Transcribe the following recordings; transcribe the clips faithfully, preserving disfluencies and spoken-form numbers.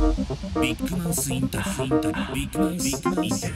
ビッグマウスインタビュー、ビッグマウスインタビュー。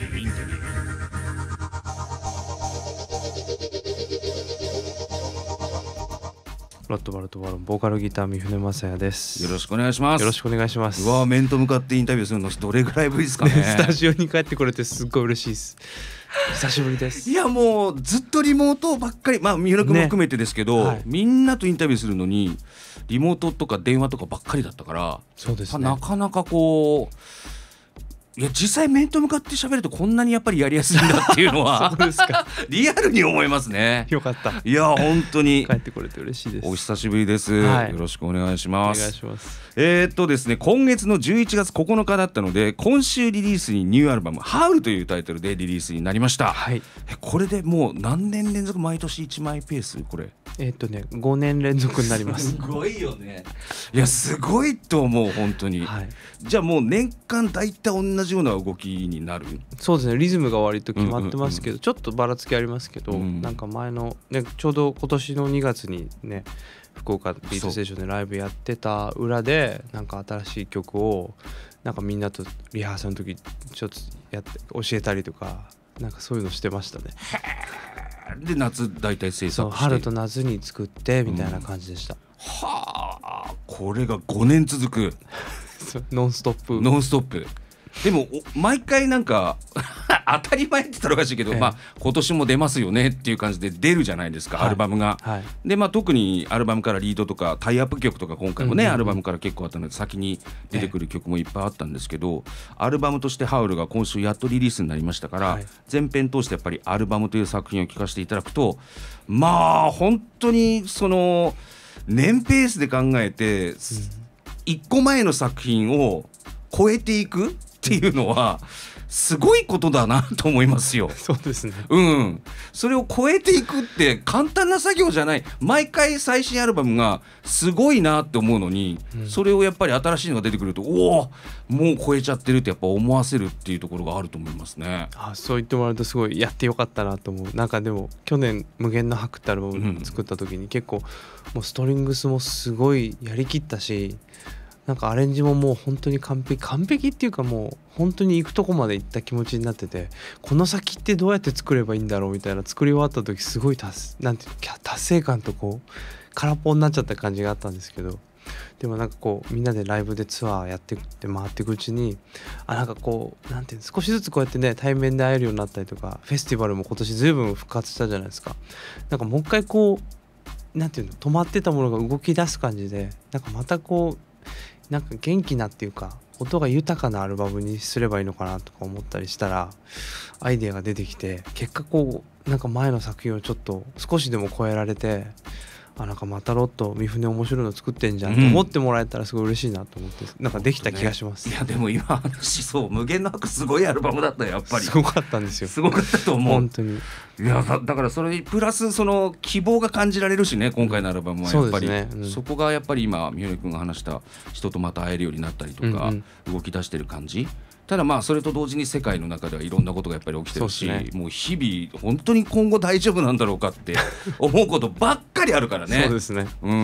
ロットバルトバロンボーカルギター三船雅也です。 よろしくお願いします。 よろしくお願いします。 うわ、面と向かってインタビューするのどれぐらいぶりですかね。 スタジオに帰ってこれてすっごい嬉しいです。久しぶりです。 いやもうずっとリモートばっかり、まあ三浦君も含めてですけど、ね、はい、みんなとインタビューするのにリモートとか電話とかばっかりだったから、 そうですね、 なかなかこういや実際面と向かって喋るとこんなにやっぱりやりやすいんだっていうのはそうですか。 リアルに思いますね。 よかった。 いや本当に帰ってこれて嬉しいです。 お久しぶりです、はい、よろしくお願いします。 お願いします。 えー、っとですね今月のじゅういちがつここのかだったので、今週リリースにニューアルバムハウルというタイトルでリリースになりました、 はい、 えこれでもう何年連続毎年いちまいペースこれえー、っとねごねん連続になります。 すごいよね。いやすごいと思う本当に、はい、じゃあもう年間大体同じような動きになる。 そうですね、リズムが割と決まってますけど、うんうんうん、ちょっとばらつきありますけど、うん、なんか前の、ね、ちょうど今年のにがつにね福岡ビートステーションでライブやってた裏でなんか新しい曲をなんかみんなとリハーサルの時ちょっとやって教えたりとかなんかそういうのしてましたね。 で夏大体制作してそう春と夏に作ってみたいな感じでした、うん、 はあこれがごねん続くノンストップノンストップでも毎回なんか当たり前って言ったらおかしいけど、ええまあ、今年も出ますよねっていう感じで出るじゃないですか、はい、アルバムが、はい、で、まあ、特にアルバムからリードとかタイアップ曲とか今回もね、うんうんうん、アルバムから結構あったので先に出てくる曲もいっぱいあったんですけど、ええ、アルバムとしてハウルが今週やっとリリースになりましたから、はい、前編通してやっぱりアルバムという作品を聴かせていただくとまあ本当にその年ペースで考えて、うん、いっこまえの作品を超えていくっていうのはすごいことだなと思いますよ。 そうですね、 うん、それを超えていくって簡単な作業じゃない。毎回最新アルバムがすごいなって思うのに、うん、それをやっぱり新しいのが出てくるとおおもう超えちゃってるってやっぱ思わせるっていうところがあると思いますね。 あそう言ってもらうとすごいやってよかったなと思う。なんかでも去年無限の白ってアルバム作った時に結構もうストリングスもすごいやりきったし、なんかアレンジももう本当に完璧完璧っていうかもう本当に行くとこまで行った気持ちになってて、この先ってどうやって作ればいいんだろうみたいな作り終わった時すごい達なんていう達成感とこう空っぽになっちゃった感じがあったんですけど、でもなんかこうみんなでライブでツアーやってって回っていくうちにあなんかこうなんていう少しずつこうやってね対面で会えるようになったりとか、フェスティバルも今年ずいぶん復活したじゃないですか。なんかもう一回こうなんていうの止まってたものが動き出す感じで、なんかまたこうなんか元気なっていうか音が豊かなアルバムにすればいいのかなとか思ったりしたらアイデアが出てきて、結果こうなんか前の作品をちょっと少しでも超えられて、あなんかまたロット三船面白いの作ってんじゃんと思ってもらえたらすごい嬉しいなと思って、うん、なんかできた気がします、 ね、いやでも今話そう無限の白すごいアルバムだったよやっぱり。 すごかったんですよ。 すごかったと思う本当に。 いや だ, だからそれプラスその希望が感じられるしね、今回のアルバムはやっぱり そ,、ねうん、そこがやっぱり今三船君が話した人とまた会えるようになったりとか、うんうん、動き出してる感じ。ただまあそれと同時に世界の中ではいろんなことがやっぱり起きてるし、ね、もう日々本当に今後大丈夫なんだろうかって思うことばっかりあるからね。 そうですね、 うん、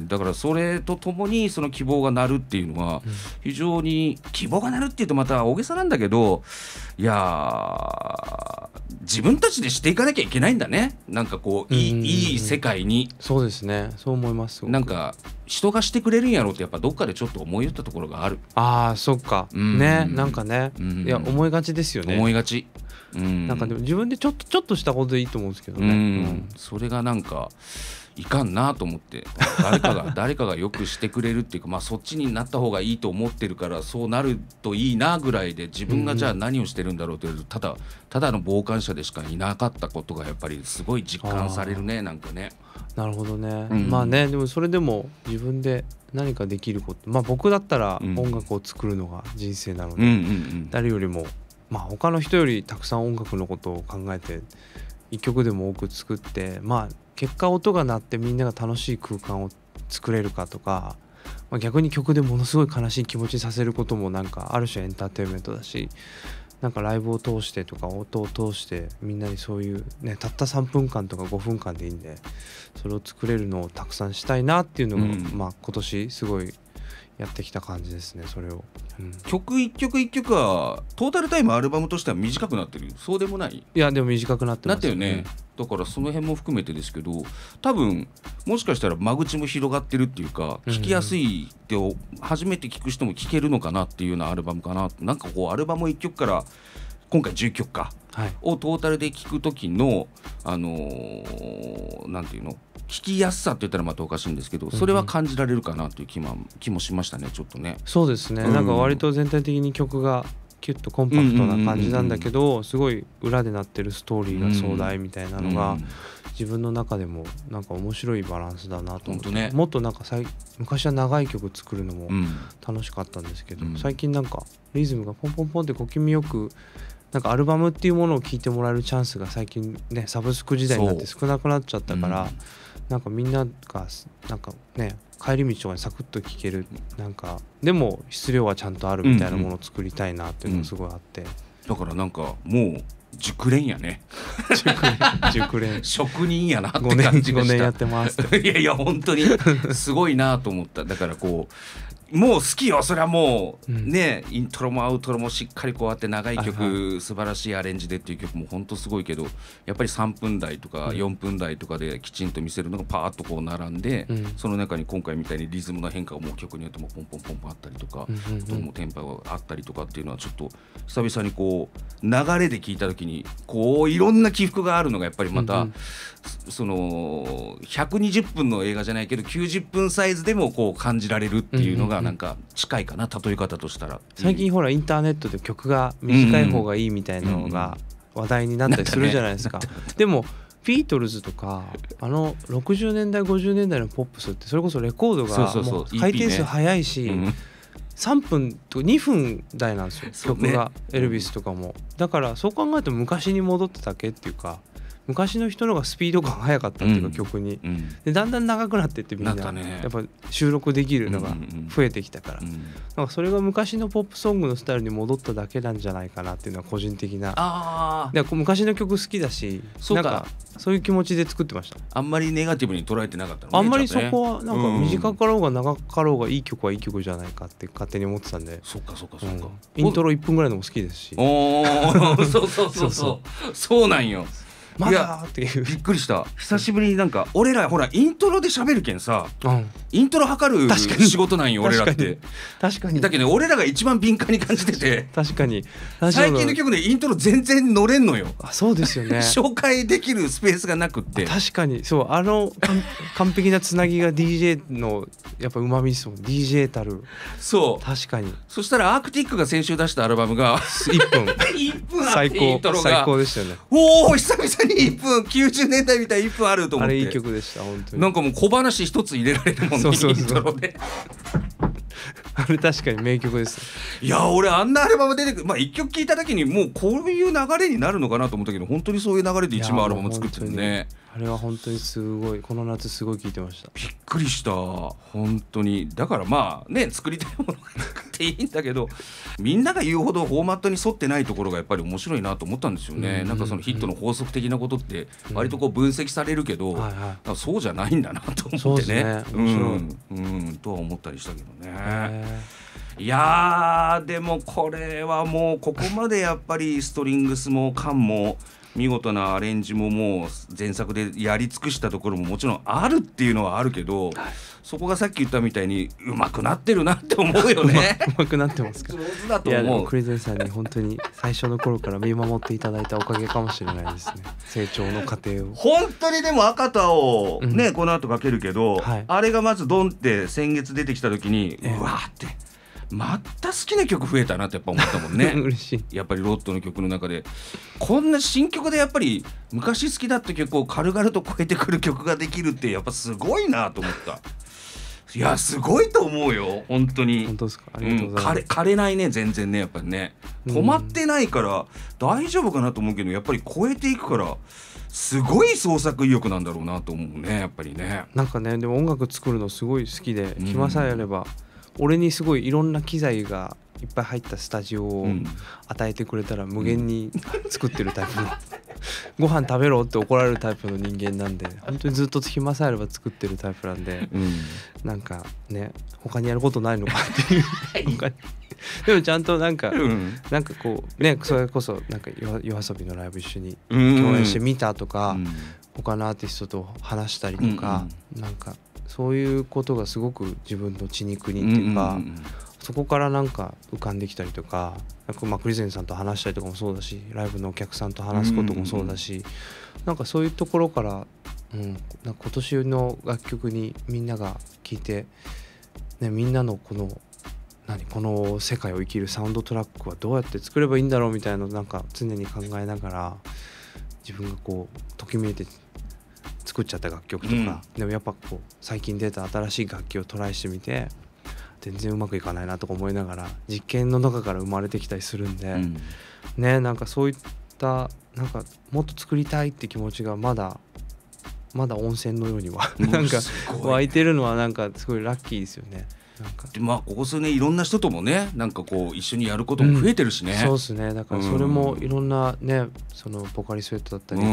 だからそれとともにその希望が鳴るっていうのは非常に、希望が鳴るっていうとまた大げさなんだけど、いや自分たちでしていかなきゃいけないんだね。なんかこうい い, いい世界に。 そうですね、そう思います。 なんか人がしてくれるんやろうってやっぱどっかでちょっと思い言ったところがある。 ああそっか、うん、ねなんかね、うん、いや思いがちですよね。 思いがち、うん、 なんかでも自分でちょっとちょっとしたことでいいと思うんですけどね、うんうん、 それがなんかいかんなと思って、誰かが誰かがよくしてくれるっていうか、まあそっちになった方がいいと思ってるからそうなるといいなぐらいで、自分がじゃあ何をしてるんだろうというと、ただただの傍観者でしかいなかったことがやっぱりすごい実感されるね。なんかね。 なるほどね、うん、まあねでもそれでも自分で何かできること、まあ僕だったら音楽を作るのが人生なので、うんうんうん、誰よりもまあ他の人よりたくさん音楽のことを考えて一曲でも多く作って、まあ結果音が鳴ってみんなが楽しい空間を作れるかとか、まあ、逆に曲でものすごい悲しい気持ちにさせることもなんかある種エンターテインメントだし、なんかライブを通してとか音を通してみんなにそういうねたったさんぷんかんとかごふんかんでいいんでそれを作れるのをたくさんしたいなっていうのが、うん、まあ今年すごいやってきた感じですねそれを、うん、 曲一曲一曲はトータルタイムアルバムとしては短くなってる？そうでもない？ いやでも短くなってます、 なったよね、だからその辺も含めてですけど、多分もしかしたら間口も広がってるっていうか、聴きやすいって初めて聴く人も聴けるのかなっていうようなアルバムかな。なんかこうアルバムいっきょくから今回じゅっきょくか、はい、をトータルで聴く時のあのー、なんていうの、聴きやすさって言ったらまたおかしいんですけど、それは感じられるかなという気も、気もしましたねちょっとね。 そうですね、うん、なんか割と全体的に曲がキュッとコンパクトな感じなんだけど、すごい裏でなってるストーリーが壮大みたいなのが自分の中でもなんか面白いバランスだなと思って、ね、もっとなんかさい昔は長い曲作るのも楽しかったんですけど、うん、最近なんかリズムがポンポンポンって小気味よくなんかアルバムっていうものを聴いてもらえるチャンスが最近ねサブスク時代になって少なくなっちゃったから、うん、なんかみんながなんかね帰り道とかにサクッと聴ける、なんかでも質量はちゃんとあるみたいなものを作りたいなっていうのがすごいあって、うんうん、 だからなんかもう熟練やね熟練職人やなって感じがした。 ごねんやってますいやいや本当にすごいなと思った。だからこうもう好きよそれはもう、うん、ねイントロもアウトロもしっかりこうやって長い曲、はいはい、素晴らしいアレンジでっていう曲も本当すごいけど、やっぱりさんぷんだいとかよんぷんだいとかできちんと見せるのがパーッとこう並んで、うん、その中に今回みたいにリズムの変化がもう曲によってもポンポンポンポンあったりとか、うんうんうん、もテンポがあったりとかっていうのはちょっと久々にこう流れで聞いた時にこういろんな起伏があるのがやっぱりまた、うんうん、そのひゃくにじゅっぷんの映画じゃないけどきゅうじゅっぷんサイズでもこう感じられるっていうのがなんか近いかな、例え方としたら。 最近ほらインターネットで曲が短い方がいいみたいなのが話題になったりするじゃないですか、でもビートルズとかあのろくじゅうねんだいごじゅうねんだいのポップスってそれこそレコードがもう回転数速いし、さんぷんとかにふんだいなんですよ、曲がエルビスとかも。だからそう考えると昔に戻っただけっていうか、昔の人のがスピード感速かったっていうか、うん、曲に、うん、でだんだん長くなってってみんな、ね、やっぱ収録できるのが増えてきたから、うんうん、なんかそれが昔のポップソングのスタイルに戻っただけなんじゃないかなっていうのは個人的な。あで昔の曲好きだし、そうか、なんかそういう気持ちで作ってました。 あんまりネガティブに捉えてなかったのね。 あんまりそこはなんか短かろうが長かろうがいい曲はいい曲じゃないかって勝手に思ってたんで。 そっかそっかそっか、うん、 イントロいっぷんぐらいのも好きですし。 おーそうそうそうそうそうなんよ。 まだっていうびっくりした。久しぶりになんか俺らほらイントロで喋るけんさ、うん、イントロ測る仕事なんよ俺らって。 確かにだけど、ね、俺らが一番敏感に感じてて、 確かに最近の曲でイントロ全然乗れんのよ。 あそうですよね紹介できるスペースがなくって。 確かにそう、あの完璧なつなぎが ディージェー のやっぱうまみですもん。 ディージェー たる。 そう確かに。 そしたらアークティックが先週出したアルバムがいっぷんいっぷんあってイントロが最高でしたよね。 おお久々にいっぷん、きゅうじゅうねんだいみたいにいっぷんあると思って。 あれいい曲でした本当に。 なんかもう小話一つ入れられるもんね。 そうそうそうイントロであれ確かに名曲です。 いや俺あんなアルバム出てくる、まあいっきょく聴いた時にもうこういう流れになるのかなと思ったけど、本当にそういう流れで一番アルバム作ってるね。 あれは本当にすごい、この夏すごい聴いてました。 びっくりした本当に。だからまあね作りたいものがなくていいんだけど、みんなが言うほどフォーマットに沿ってないところがやっぱり面白いなと思ったんですよね、うんうんうん、なんかそのヒットの法則的なことって割とこう分析されるけど、うんはいはい、そうじゃないんだなと思ってね、 そうですね、面白い、 うんうん、とは思ったりしたけどね。いやーでもこれはもうここまでやっぱりストリングスもカンも見事なアレンジももう前作でやり尽くしたところももちろんあるっていうのはあるけど、はい、そこがさっき言ったみたいにうまくなってるなって思うよね。 うまくなってますか。 上手だと思う。 いやでもクリゼンさんに本当に最初の頃から見守っていただいたおかげかもしれないですね。成長の過程を本当に。でも赤田をね、うん、この後かけるけど、はい、あれがまずドンって先月出てきた時に、えー、うわーってまた好きな曲増えたなってやっぱ思ったもんね。 嬉しい。 やっぱりロッドの曲の中でこんな新曲でやっぱり昔好きだった曲を軽々と超えてくる曲ができるってやっぱすごいなと思った。いやすごいと思うよ本当に。 本当ですか。ありがとうございます。 うん、枯れ、枯れないね全然ねやっぱりね。止まってないから大丈夫かなと思うけど、やっぱり超えていくからすごい創作意欲なんだろうなと思うねやっぱりね。 なんかねでも音楽作るのすごい好きで、暇さえあれば俺にすごいいろんな機材がいっぱい入ったスタジオを与えてくれたら無限に作ってるタイプの、うん、 ご飯食べろって怒られるタイプの人間なんで、本当にずっと暇さえあれば作ってるタイプなんで、うん、なんかね他にやることないのかっていう他にでもちゃんとなんか、うん、なんかこうねそれこそなんかYOASOBIのライブ一緒に共演してみたとか、うん、他のアーティストと話したりとか、うん、なんかそういうことがすごく自分の血肉にっていうか、うんうんうん、そこからなんか浮かんできたりとか、なんかまあクリゼンさんと話したりとかもそうだし、ライブのお客さんと話すこともそうだし、うんうんうん、なんかそういうところから、うん、なんか今年の楽曲にみんなが聴いて、ね、みんなのこの何この世界を生きるサウンドトラックはどうやって作ればいいんだろうみたいなのをなんか常に考えながら、自分がこうときめいて作っちゃった楽曲とか、うん、でもやっぱこう最近出た新しい楽器をトライしてみて全然うまくいかないなとか思いながら実験の中から生まれてきたりするんで、うん、ね、なんかそういったなんかもっと作りたいって気持ちがまだまだ温泉のようにはなんか湧いてるのはなんかすごいラッキーですよね。なんかでまあここ数年いろんな人ともねなんかこう一緒にやることも増えてるしね、 うん、そうですね。だからそれもいろんなねそのポカリスエットだったり、うん、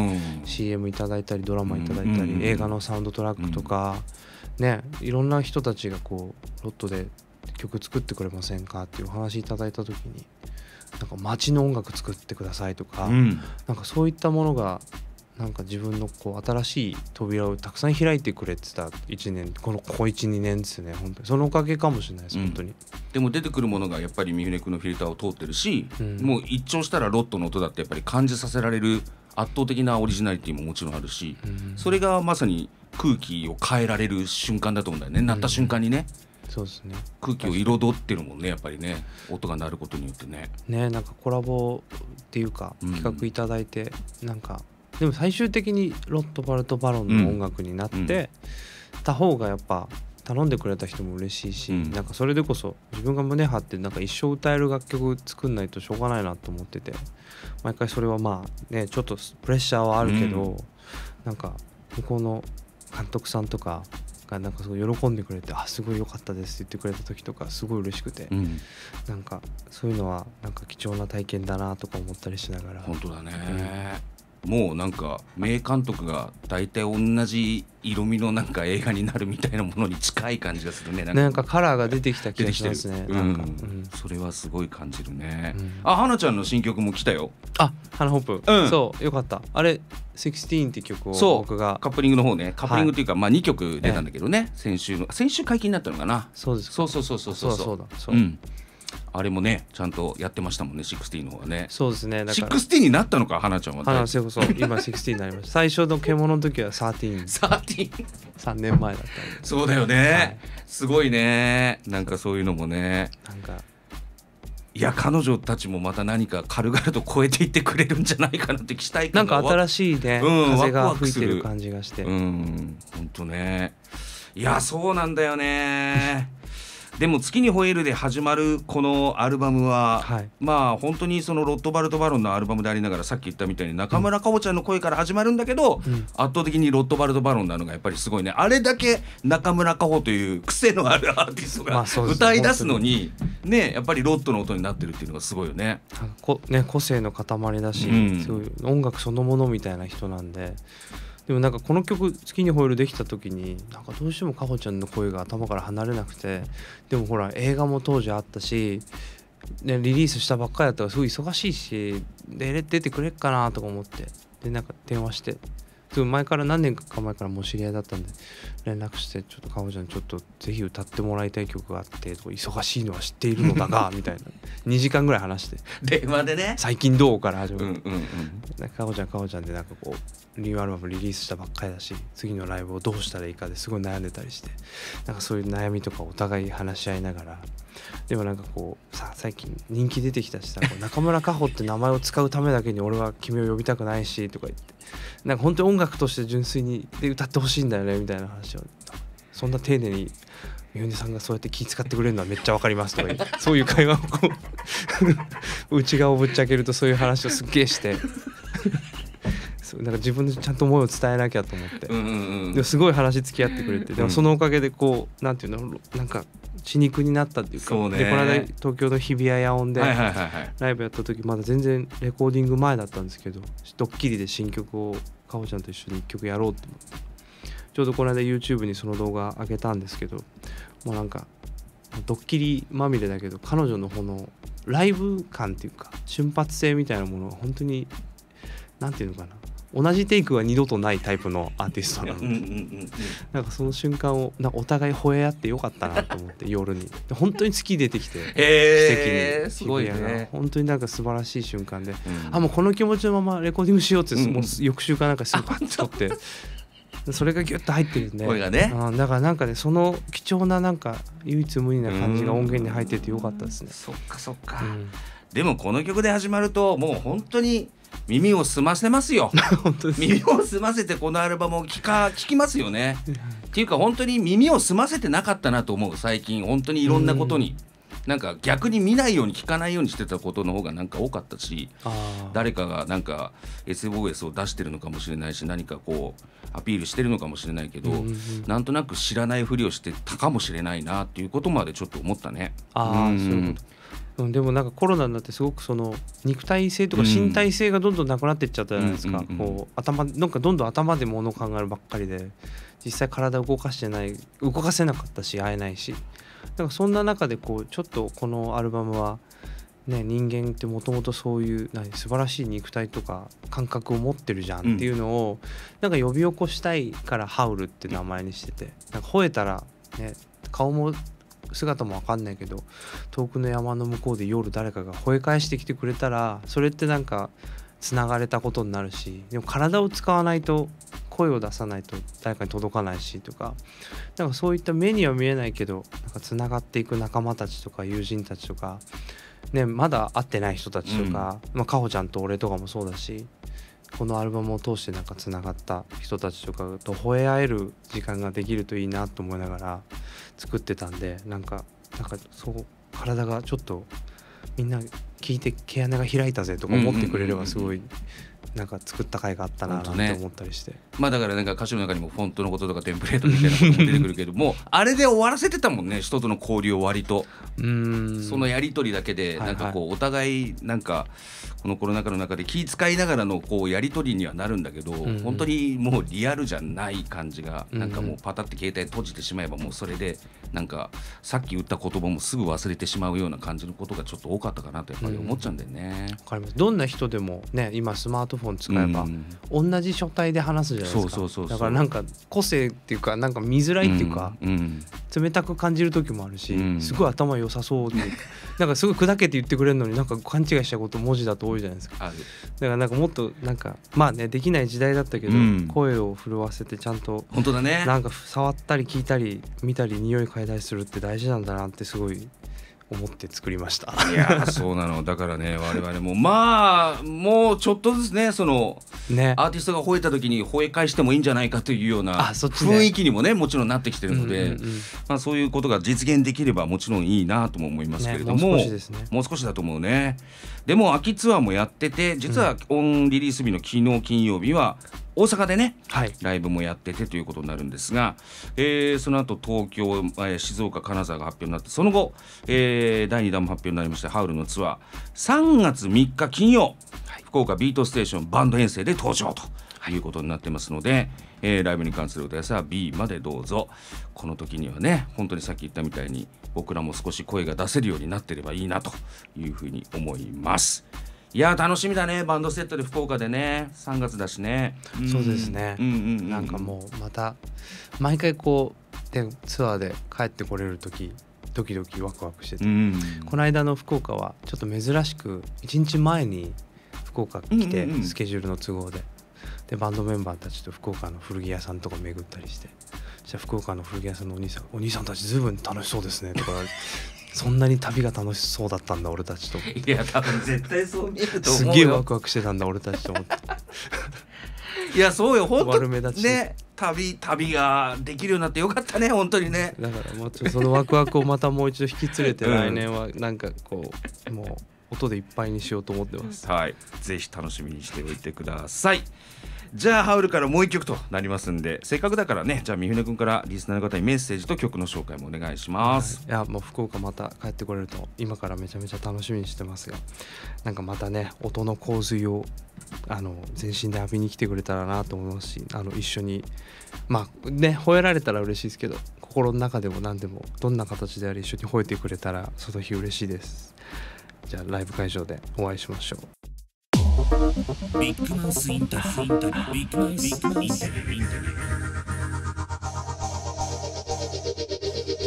シーエム いただいたりドラマいただいたり、うん、映画のサウンドトラックとか、うん、ねいろんな人たちがこうロットで曲作ってくれませんかっていうお話いただいた時になんか街の音楽作ってくださいとか、うん、なんかそういったものがなんか自分のこう新しい扉をたくさん開いてくれてたいちねん、このここ いちにねんですね。本当にそのおかげかもしれないです、うん、本当に。 でも出てくるものがやっぱり三船君のフィルターを通ってるし、うん、もう一聴したらロットの音だってやっぱり感じさせられる圧倒的なオリジナリティももちろんあるし、うん、それがまさに空気を変えられる瞬間だと思うんだよね、鳴った瞬間にね、 うん、そうですね。 空気を彩ってるもんねやっぱりね、音が鳴ることによってね。 ね、なんかコラボっていうか企画いただいて、うん、なんかでも最終的にロットバルトバロンの音楽になってた方がやっぱ頼んでくれた人も嬉しいし、うん、なんかそれでこそ自分が胸張ってなんか一生歌える楽曲作んないとしょうがないなと思ってて、毎回それはまあねちょっとプレッシャーはあるけど、うん、なんか向こうの監督さんとかがなんかすごい喜んでくれて、あすごい良かったですって言ってくれた時とかすごい嬉しくて、うん、なんかそういうのはなんか貴重な体験だなとか思ったりしながら。 本当だね、うん、もうなんか名監督が大体同じ色味のなんか映画になるみたいなものに近い感じがするね。 なんか、なんかカラーが出てきた気がしますね。なんか、 うん、それはすごい感じるね、うん、あ、花ちゃんの新曲も来たよ。 あ、花ホップ、うん、そうよかった。あれじゅうろくって曲を僕がカップリングの方ね、カップリングっていうか、はい、まあにきょく出たんだけどね、ええ、先週の先週解禁になったのかな。 そうです。 そうそうそうそうそうそうだそう、 うん、あれもねちゃんとやってましたもんね、じゅうろくの方はね。 そうですね。だからじゅうろくになったのか、花ちゃんは。 花そうそう今じゅうろくになりました。最初の獣の時はじゅうさんじゅうさんさんねんまえだったんで。 そうだよね、はい、すごいね。なんかそういうのもね、 なんかいや彼女たちもまた何か軽々と超えていってくれるんじゃないかなって期待感がなんか新しいね、うん、風が吹いてる感じがして、 うん本当ね。いやそうなんだよねでも月に吠えるで始まるこのアルバムは、はい、まあ本当にそのロットバルトバロンのアルバムでありながら、さっき言ったみたいに中村佳穂ちゃんの声から始まるんだけど、うん、圧倒的にロットバルトバロンなのがやっぱりすごいね。あれだけ中村佳穂という癖のあるアーティストが歌い出すのにね、やっぱりロットの音になってるっていうのがすごいよね。 こね個性の塊だし、うん、すごい音楽そのものみたいな人なんで。でもなんかこの曲月に吠えるできた時になんかどうしてもかほちゃんの声が頭から離れなくて、でもほら映画も当時あったし、ね、リリースしたばっかりだったらすごい忙しいし、で出てくれっかなとか思って、でなんか電話して、前から何年か前からもう知り合いだったんで連絡して、ちょっとかほちゃんちょっとぜひ歌ってもらいたい曲があって、忙しいのは知っているのだがみたいなにじかんぐらい話して電話でね、 最近どうから始まる、 うんうんうん、 かほちゃんかほちゃんでなんかこうニューアルバムリリースしたばっかりだし、次のライブをどうしたらいいかですごい悩んでたりして、なんかそういう悩みとかお互い話し合いながら、でもなんかこうさ最近人気出てきたしさ、中村佳穂って名前を使うためだけに俺は君を呼びたくないしとか言って、なんか本当に音楽として純粋にで歌ってほしいんだよねみたいな話を、そんな丁寧に三船さんがそうやって気遣ってくれるのはめっちゃわかりますとか言って、そういう会話をこう内側をぶっちゃけるとそういう話をすっげえしてなんか自分でちゃんと思いを伝えなきゃと思って、うんうんうん、でもすごい話付き合ってくれて、でもそのおかげでこうなんていうの、なんか血肉になったっていうか、 そうね、 でこの間東京の日比谷野音ではいはいはいはい、 ライブやった時まだ全然レコーディング前だったんですけど、ドッキリで新曲をかほちゃんと一緒に一曲やろうって思って、ちょうどこの間 YouTube にその動画上げたんですけど、もうなんかドッキリまみれだけど彼女のこのライブ感っていうか瞬発性みたいなものが本当になんていうのかな、同じテイクは二度とないタイプのアーティストなので、なんかその瞬間をなんかお互い吠え合ってよかったなと思って夜に本当に月出てきて、 えー、 奇跡にすごいね、 本当になんか素晴らしい瞬間で、うん、あもうこの気持ちのままレコーディングしようって、うん、もう翌週かなんかすぐパッと撮ってそれがギュッと入ってるんで、 声がね、 うん、だからなんかねその貴重ななんか唯一無二な感じが音源に入っててよかったですね。 そっかそっか、 うん、 でもこの曲で始まるともう本当に耳を澄ませますよ本当です。 耳を澄ませてこのアルバムを聴か聴きますよねっていうか本当に耳を澄ませてなかったなと思う。最近本当にいろんなことに、なんか逆に見ないように聞かないようにしてたことの方がなんか多かったし、誰かがなんか エスオーエス を出してるのかもしれないし、何かこうアピールしてるのかもしれないけど、うんうんうん、なんとなく知らないふりをしてたかもしれないなっていうことまでちょっと思ったね。 あ、うん、そういうこと。うん、でもなんかコロナになってすごくその肉体性とか身体性がどんどんなくなっていっちゃったじゃないですか、うんうんうん、こう頭なんかどんどん頭で物を考えるばっかりで実際体を動かしてない、動かせなかったし会えないし、なんかそんな中でこうちょっとこのアルバムはね、人間ってもともとそういう何素晴らしい肉体とか感覚を持ってるじゃんっていうのを、うん、なんか呼び起こしたいからハウルって名前にしてて、なんか吠えたらね顔も姿も分かんないけど遠くの山の向こうで夜誰かが吠え返してきてくれたらそれってなんかつながれたことになるし、でも体を使わないと声を出さないと誰かに届かないしとか、なんかそういった目には見えないけどなんかつながっていく仲間たちとか友人たちとか、ね、まだ会ってない人たちとか、うんまあ、かほちゃんと俺とかもそうだし、このアルバムを通してなんかつながった人たちとかと吠え合える時間ができるといいなと思いながら作ってたんで、なんかなんかそう体がちょっとみんな聞いて毛穴が開いたぜとか思ってくれればすごいなんか作った甲斐があったななんて思ったりして、ね、 まあだからなんか歌詞の中にもフォントのこととかテンプレートみたいなことも出てくるけどもあれで終わらせてたもんね、人との交流を割とうーんそのやり取りだけでなんかこうお互いなんかこのコロナ禍の中で気遣いながらのこうやり取りにはなるんだけど、うんうん、本当にもうリアルじゃない感じがなんかもうパタって携帯閉じてしまえばもうそれでなんかさっき言った言葉もすぐ忘れてしまうような感じのことがちょっと多かったかなとやっぱり思っちゃうんだよね、うん、わかります。どんな人でもね今スマートフォン使えば、うん、同じ書体で話すじゃないですか。そうそうそうそう。だからなんか個性っていうかなんか見づらいっていうか、うんうん、冷たく感じる時もあるし、うん、すごい頭良さそうでなんかすごい砕けて言ってくれるのになんか勘違いしたこと文字だと多いじゃないですか。だからなんかもっとなんかまあねできない時代だったけど、うん、声を震わせてちゃんと本当だね、 なんか触ったり聞いたり見たり匂い嗅いだりするって大事なんだなってすごい思って作りました。 いやそうなの。だからね我々もまあもうちょっとずつねそのねアーティストが吠えた時に吠え返してもいいんじゃないかというような雰囲気にもねもちろんなってきてるので、うんうんうん、まあ、そういうことが実現できればもちろんいいなとも思いますけれども、ね、もう少しですね。もう少しだと思うね。でも秋ツアーもやってて実はオンリリース日の昨日金曜日は大阪でね、はい、ライブもやっててということになるんですが、えー、その後東京、えー、静岡金沢が発表になってその後、えー、だいにだんも発表になりましてハウルのツアーさんがつみっか金曜、はい、福岡ビートステーションバンド編成で登場ということになってますので、えー、ライブに関するお問い合わせは B までどうぞ。この時にはね本当にさっき言ったみたいに僕らも少し声が出せるようになってればいいなというふうに思います。いや楽しみだね。バンドセットで福岡でねさんがつだしね、 うん、そうですね、うんうんうん、なんかもうまた毎回こうでツアーで帰ってこれる時ドキドキワクワクしてて、うんうん、この間の福岡はちょっと珍しくいちにちまえに福岡来て、うんうんうん、スケジュールの都合ででバンドメンバーたちと福岡の古着屋さんとか巡ったりして、じゃあ福岡の古着屋さんのお兄さんお兄さんたちずいぶん楽しそうですねとかそんなに旅が楽しそうだったんだ俺たちと。 いや多分絶対そう見えると思うよ。 すげえワクワクしてたんだ俺たちと思っていやそうよ本当ね旅旅ができるようになってよかったね本当にね。 だからもうちょっとそのワクワクをまたもう一度引き連れて、うん、来年はなんかこうもう音でいっぱいにしようと思ってます。 はいぜひ楽しみにしておいてください。 じゃあハウルからもう一曲となりますんで、せっかくだからね、じゃあ三船君からリスナーの方にメッセージと曲の紹介もお願いします。 はい、いやもう福岡また帰ってこれると今からめちゃめちゃ楽しみにしてますが、なんかまたね音の洪水をあの全身で浴びに来てくれたらなと思いますし、あの一緒にまあね吠えられたら嬉しいですけど、心の中でも何でもどんな形であれ一緒に吠えてくれたらその日嬉しいです。じゃあライブ会場でお会いしましょう。 ビッグマウスインタビュー、ビッグマウスインタビュー。